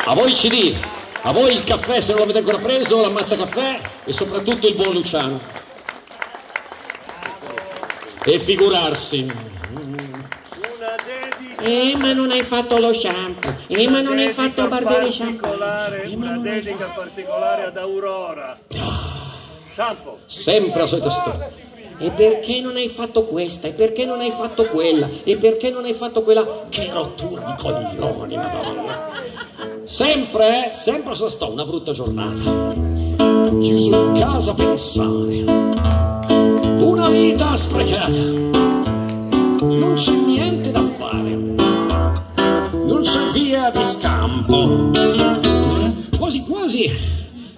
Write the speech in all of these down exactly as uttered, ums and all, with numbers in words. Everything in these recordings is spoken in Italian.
A voi il C D, a voi il caffè se non l'avete ancora preso, l'ammazza caffè e soprattutto il buon Luciano. E figurarsi. Eh, ma non hai fatto lo shampoo. Eh, ma non hai fatto barbiere shampoo. Eh, una dedica particolare ad Aurora. Shampoo. Sempre la solita storia. E perché non hai fatto questa? E perché non hai fatto quella? E perché non hai fatto quella? Che rottura di coglioni, madonna. Sempre, eh? Sempre se sto, una brutta giornata. Chiuso in casa a pensare. Una vita sprecata. Non c'è niente da fare. Non c'è via di scampo. Quasi quasi.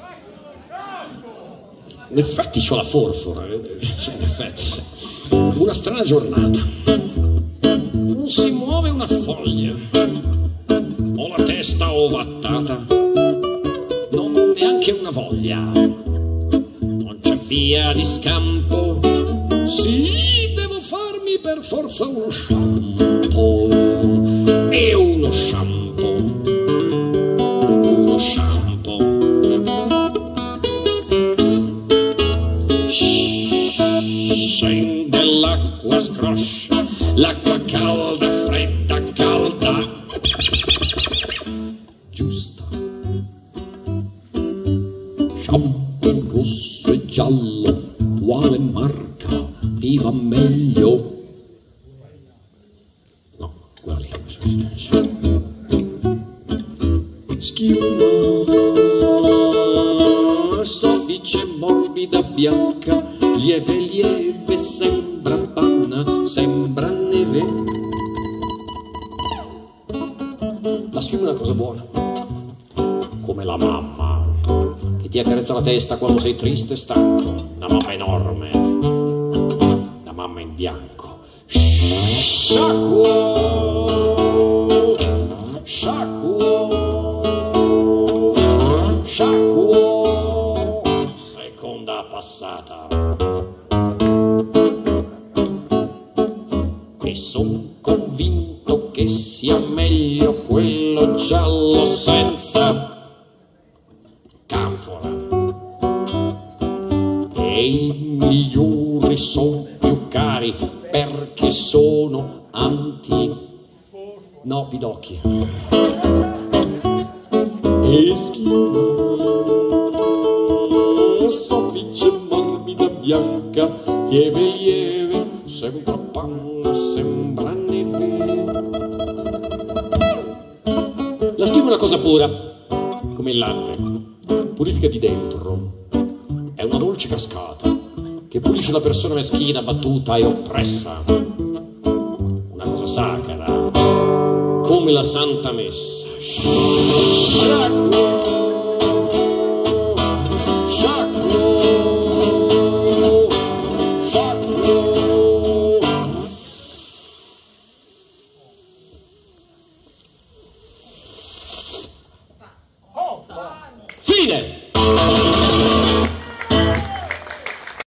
In effetti c'ho la forfora. In effetti, sì. Una strana giornata. Non si muove una foglia. Ho la testa ovattata. Non ho neanche una voglia. Non c'è via di scampo. Sì, devo farmi per forza uno shampoo. E uno shampoo. Uno shampoo. Scende l'acqua scroscia, l'acqua calda, fredda, calda. Giusta. Shampoo rosso e giallo, quale marca vi va meglio? No, quella lì. Schiuma, soffice, morbida, bianca, lieve, lieve, sembra panna, sembra neve. La schiuma è una cosa buona, come la mamma che ti accarezza la testa quando sei triste e stanco, una mamma enorme, la mamma in bianco. Sciacquo, sciacquo, sciacquo, seconda passata. E son convinto che sia meglio quello giallo senza canfora. E i migliori son più cari perché sono anti... no, pidocchi. E schiuma, soffice, morbida, bianca, lieve, lieve, sembra panna, sembra neve. La schiuma è una cosa pura, come il latte, purifica di dentro. È una dolce cascata che pulisce la persona meschina, battuta e oppressa. Una cosa sacra, come la Santa Messa. Sciacquo, sciacquo, sciacquo. Fine!